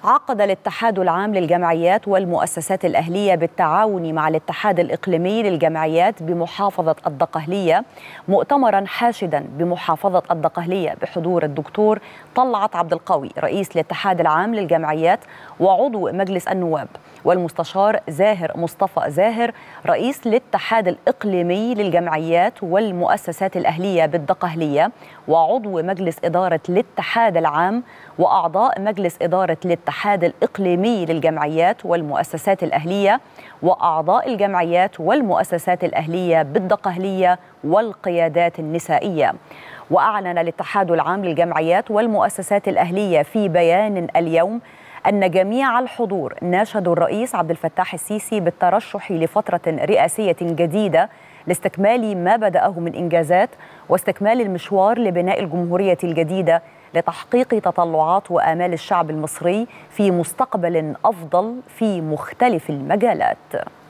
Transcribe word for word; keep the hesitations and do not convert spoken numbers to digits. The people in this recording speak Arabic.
عقد الاتحاد العام للجمعيات والمؤسسات الأهلية بالتعاون مع الاتحاد الإقليمي للجمعيات بمحافظة الدقهلية مؤتمرا حاشدا بمحافظة الدقهلية بحضور الدكتور طلعت عبد القوي رئيس الاتحاد العام للجمعيات وعضو مجلس النواب، والمستشار زاهر مصطفى زاهر رئيس الاتحاد الإقليمي للجمعيات والمؤسسات الأهلية بالدقهلية وعضو مجلس إدارة الاتحاد العام وأعضاء مجلس إدارة الاتحاد الإقليمي للجمعيات والمؤسسات الأهلية وأعضاء الجمعيات والمؤسسات الأهلية بالدقهلية والقيادات النسائية. وأعلن الاتحاد العام للجمعيات والمؤسسات الأهلية في بيان اليوم أن جميع الحضور ناشدوا الرئيس عبد الفتاح السيسي بالترشح لفترة رئاسية جديدة لاستكمال ما بدأه من إنجازات واستكمال المشوار لبناء الجمهورية الجديدة لتحقيق تطلعات وآمال الشعب المصري في مستقبل أفضل في مختلف المجالات.